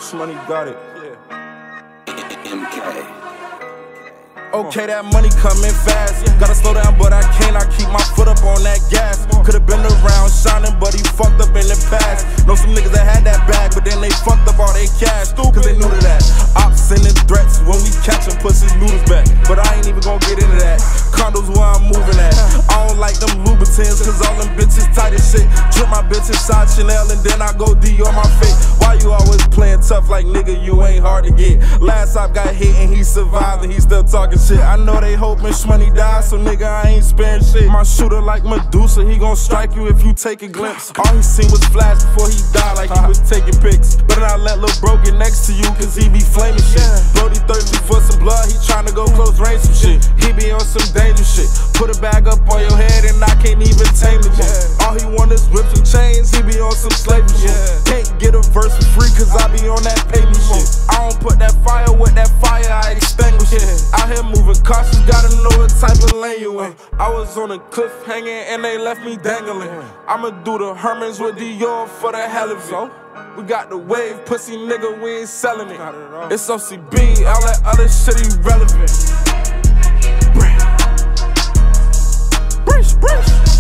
Money got it. MK. Okay, that money coming fast. Gotta slow down, but I can't. I keep my foot up on that gas. Could've been around shining, but he fucked up in the past. Know some niggas that had that bag, but then they fucked up all they cash. Cause they knew to that. Ops sending threats when we catch him, puts his noodles back. But I ain't even gon' get into that. Condos where I'm moving at. I don't like them Louboutins, cause all them bitches tight as shit. Trip my bitch inside Chanel and then I go D on my face. Why you always playing tough like nigga, you ain't hard to get? Last op got hit and he survived and he still talking shit. I know they hoping Shmoney die, so nigga I ain't sparing shit. My shooter like Medusa, he gon' strike you if you take a glimpse. All he seen was flash before he died, like he was taking pics. But then I let Lil Bro get next to you, cause he be flaming shit. Brody thirsty for some blood, he tryna go close range some shit. He be on some dangerous shit. Put a bag up on your head and I can't even tame the shit. All he want is whips and chains, he be on some slavery shit. Can't get a verse for free, cause I be on that payment shit. I don't put that fire with that fire, I extinguish it. Out here moving cautious, gotta know what type of lane you in. I was on a cliff hanging and they left me dangling. I'ma do the Hermans with Dior for the hell of it. We got the wave, pussy nigga, we ain't selling it. It's OCB, all that other shit irrelevant. Brish.